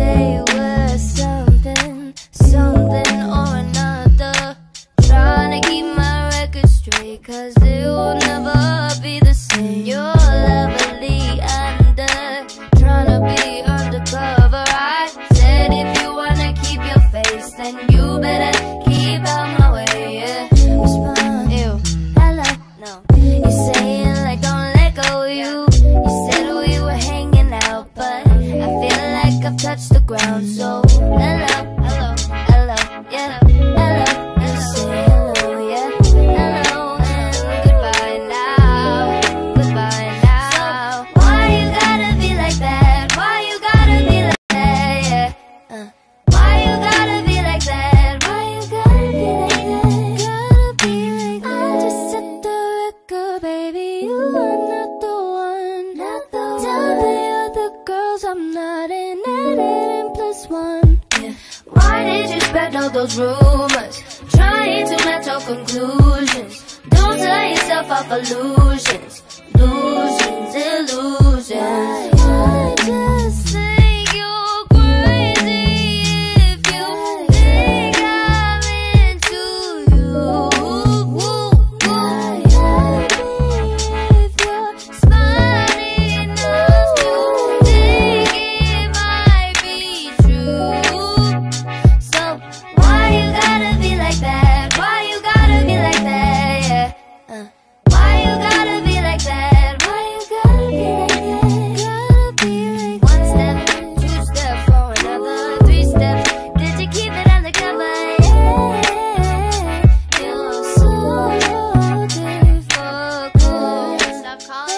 say we're something, something or another. Trying to keep my record straight, cause it will never be the same. You're lovely under, trying to be undercover. I said if you wanna keep your face, then you better keep out my way, yeah. Respond, ew, hello, no. You're saying like don't let go, you said we were hanging out, but I feel like I've touched the ground. So hello, hello, hello, yeah, hello. You say hello, yeah, hello, and goodbye now, goodbye now. So why you gotta be like that? Why you gotta be like that? Yeah. Why you gotta be like that? Why you gotta be like that? Gotta be like that. I just set the record, baby. You are not the one, not the one. Tell the other girls I'm not an added plus one. Yeah. Why did you spread all those rumors, trying to match your conclusions? Don't tell yourself off illusions, illusions, illusions. I just think you're crazy if you think I'm into you. If you're smart enough to think it might be true. So why you gotta be like that? Why you gotta be like that? Yeah. Why you gotta be like that? Why you gotta be like that? Gotta be like one step, two steps for another, three steps. Did you keep it undercover? Yeah. You're so difficult. Stop calling.